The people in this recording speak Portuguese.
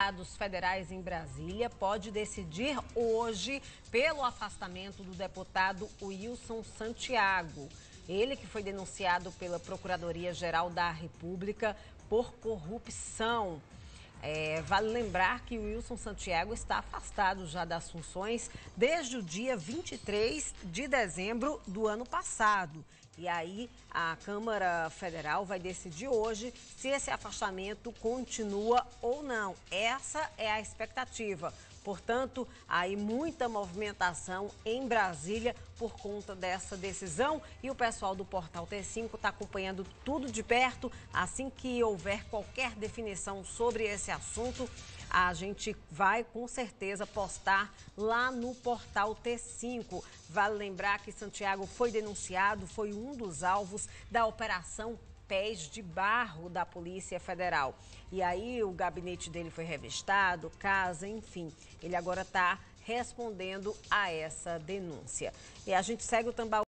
Dos federais em Brasília pode decidir hoje pelo afastamento do deputado Wilson Santiago. Ele que foi denunciado pela Procuradoria-Geral da República por corrupção. Vale lembrar que o Wilson Santiago está afastado já das funções desde o dia 23 de dezembro do ano passado. E aí a Câmara Federal vai decidir hoje se esse afastamento continua ou não. Essa é a expectativa. Portanto, aí muita movimentação em Brasília por conta dessa decisão e o pessoal do Portal T5 está acompanhando tudo de perto. Assim que houver qualquer definição sobre esse assunto, a gente vai com certeza postar lá no Portal T5. Vale lembrar que Santiago foi denunciado, foi um dos alvos da Operação Pés de Barro da Polícia Federal. E aí o gabinete dele foi revistado, casa, enfim. Ele agora está respondendo a essa denúncia. E a gente segue o Tambaú.